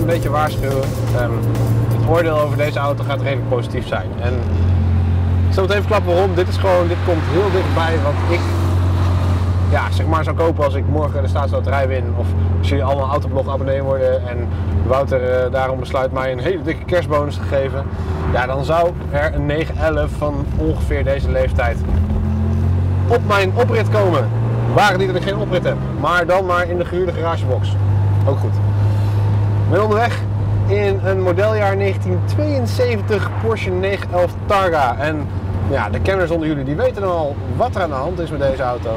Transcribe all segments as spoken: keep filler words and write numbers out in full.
een beetje waarschuwen. Um, het oordeel over deze auto gaat redelijk positief zijn. En ik zal het even klappen waarom. Dit is gewoon, dit komt heel dichtbij wat ik ja, zeg maar zou kopen als ik morgen de staatsloterij win. Of als jullie allemaal Autoblog abonnee worden en Wouter uh, daarom besluit mij een hele dikke kerstbonus te geven. Ja, dan zou er een negen elf van ongeveer deze leeftijd op mijn oprit komen. Waar het niet dat ik geen oprit heb, maar dan maar in de gehuurde garagebox. Ook goed. Ik ben onderweg in een modeljaar negentien tweeënzeventig Porsche negen elf Targa. En ja, de kenners onder jullie die weten al wat er aan de hand is met deze auto.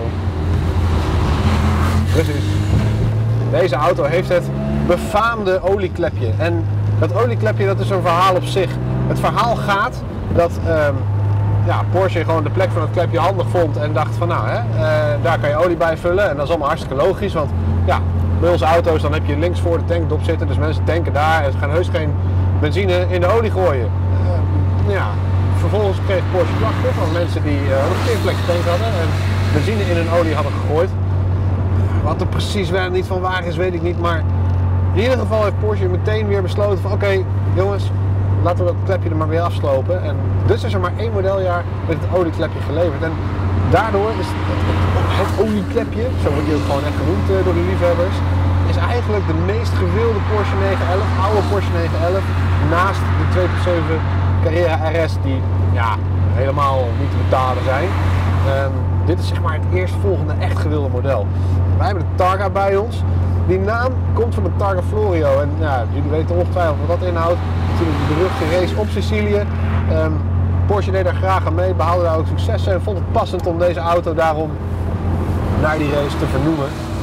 Precies. Deze auto heeft het befaamde olieklepje. En dat olieklepje, dat is een verhaal op zich. Het verhaal gaat dat um, ja, Porsche gewoon de plek van het klepje handig vond en dacht van nou, hè, uh, daar kan je olie bij vullen. En dat is allemaal hartstikke logisch, want ja, bij onze auto's dan heb je links voor de tankdop zitten, dus mensen tanken daar en ze gaan heus geen benzine in de olie gooien. Uh, ja, vervolgens kreeg Porsche klachten van mensen die uh, een verkeerde plek getankt hadden en benzine in hun olie hadden gegooid. Wat er precies wel niet van waar is, weet ik niet, maar in ieder geval heeft Porsche meteen weer besloten van oké, okay, jongens, laten we dat klepje er maar weer afslopen. En dus is er maar één modeljaar met het olieklepje geleverd. En daardoor is het, het olieklepje, zo wordt die ook gewoon echt genoemd door de liefhebbers, is eigenlijk de meest gewilde Porsche negen elf, oude Porsche negen elf, naast de twee punt zeven Carrera R S die ja, helemaal niet te betalen zijn. Um, dit is zeg maar het eerstvolgende echt gewilde model. Wij hebben de Targa bij ons. Die naam komt van de Targa Florio en ja, jullie weten ongetwijfeld wat dat inhoudt. Natuurlijk de beruchte race op Sicilië. Um, Porsche deed daar graag aan mee, behaalde daar ook succes en vond het passend om deze auto daarom naar die race te vernoemen.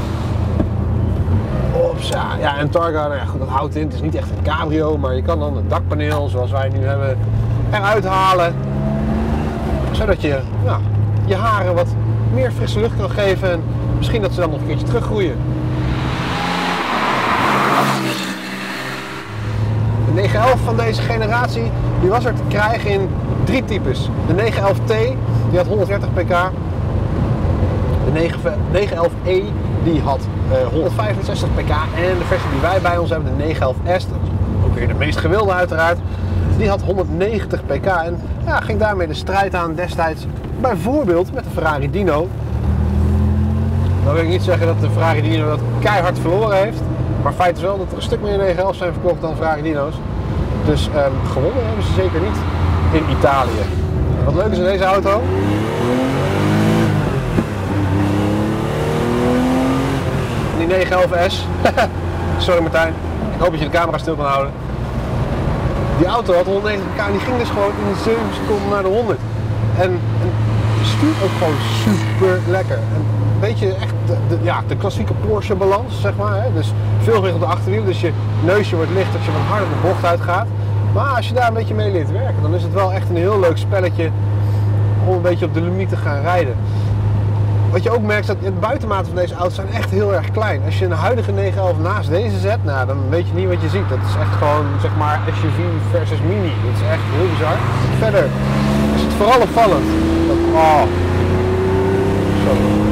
Opsa. Ja, en Targa, nou ja, goed, dat houdt in. Het is niet echt een cabrio, maar je kan dan het dakpaneel zoals wij nu hebben eruit halen. Zodat je ja, je haren wat meer frisse lucht kan geven en misschien dat ze dan nog een keertje teruggroeien. De negen elf van deze generatie die was er te krijgen in drie types. De negen elf T die had honderddertig pk. De negen elf E die had uh, honderdvijfenzestig pk. En de versie die wij bij ons hebben, de negen elf S, dat is ook weer de meest gewilde uiteraard, die had honderdnegentig pk. En ja, ging daarmee de strijd aan destijds bijvoorbeeld met de Ferrari Dino. Dan wil ik niet zeggen dat de Ferrari Dino dat keihard verloren heeft. Maar feit is wel dat er een stuk meer negen elf zijn verkocht dan Ferrari Dino's. Dus um, gewonnen hebben ze zeker niet in Italië. Wat leuk is in deze auto. Die negen elf S. Sorry Martijn. Ik hoop dat je de camera stil kan houden. Die auto had honderdnegentig pk en die ging dus gewoon in zeven seconden naar de honderd. En, en stuurt ook gewoon super lekker. En weet je, echt de, de, ja, de klassieke Porsche balans, zeg maar. Hè? Dus veel gewicht op de achterwiel, dus je neusje wordt licht als je wat harder de bocht uitgaat. Maar als je daar een beetje mee leert werken, dan is het wel echt een heel leuk spelletje om een beetje op de limiet te gaan rijden. Wat je ook merkt is dat de buitenmaten van deze auto's zijn echt heel erg klein. Als je een huidige negen elf naast deze zet, nou, dan weet je niet wat je ziet. Dat is echt gewoon, zeg maar, S U V versus Mini. Dat is echt heel bizar. Verder is het vooral opvallend. Dat, oh. Zo.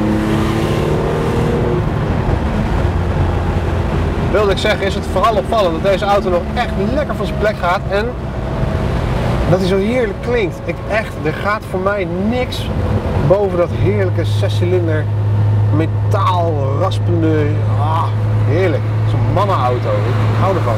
Wilde ik zeggen, is het vooral opvallend dat deze auto nog echt lekker van zijn plek gaat en dat hij zo heerlijk klinkt. Ik echt, er gaat voor mij niks boven dat heerlijke zescilinder metaal raspende, ah, heerlijk. Zo'n mannenauto, ik hou ervan.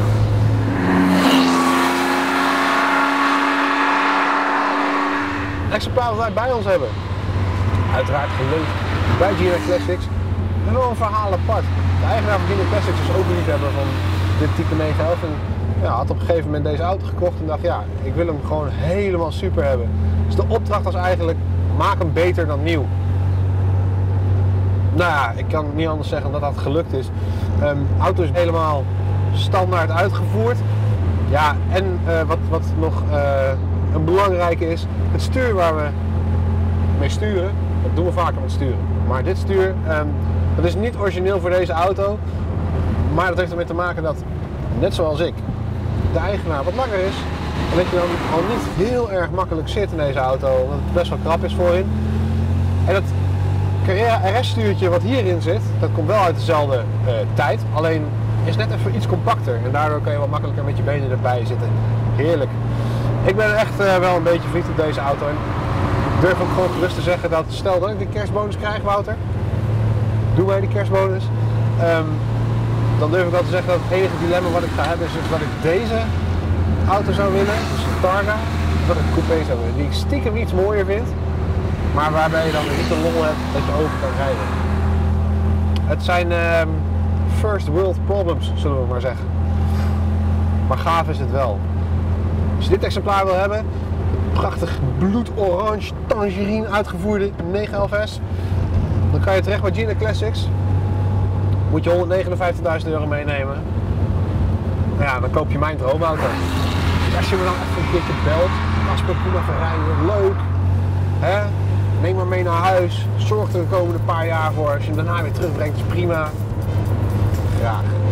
Exemplaar wat wij bij ons hebben. Uiteraard geleund bij Gina Classics. En wel een verhaal apart. De eigenaar van Gina Classics is ook een liefhebber van dit type negen elf. En ja, had op een gegeven moment deze auto gekocht en dacht ja, ik wil hem gewoon helemaal super hebben. Dus de opdracht was eigenlijk, maak hem beter dan nieuw. Nou ja, ik kan niet anders zeggen dat dat gelukt is. Um, de auto is helemaal standaard uitgevoerd. Ja, en uh, wat, wat nog uh, een belangrijke is, het stuur waar we mee sturen, dat doen we vaker met sturen. Maar dit stuur, um, dat is niet origineel voor deze auto. Maar dat heeft ermee te maken dat, net zoals ik, de eigenaar wat langer is. En dat je dan al niet heel erg makkelijk zit in deze auto, omdat het best wel krap is voorin. En dat Carrera R S stuurtje wat hierin zit, dat komt wel uit dezelfde uh, tijd. Alleen is net even iets compacter. En daardoor kan je wat makkelijker met je benen erbij zitten. Heerlijk. Ik ben echt uh, wel een beetje verliefd op deze auto. En ik durf ook gewoon gerust te zeggen dat, stel dat ik de kerstbonus krijg, Wouter. Doe mij die kerstbonus. Um, dan durf ik wel te zeggen dat het enige dilemma wat ik ga hebben is dat ik deze auto zou willen. Dus een Targa. Dat ik een coupé zou willen. Die ik stiekem iets mooier vind. Maar waarbij je dan niet de lol hebt dat je over kan rijden. Het zijn um, first world problems, zullen we maar zeggen. Maar gaaf is het wel. Als je dit exemplaar wil hebben, een prachtig bloedorange tangerine uitgevoerde negen elf S, dan kan je terecht bij Gina Classics. Moet je honderdnegenenvijftigduizend euro meenemen. Nou ja, dan koop je mijn droomauto. Dus als je me dan even een keertje belt, Casper, kom even rijden, leuk. Hè? Neem maar mee naar huis. Zorg er de komende paar jaar voor. Als je hem daarna weer terugbrengt, is prima. Graag.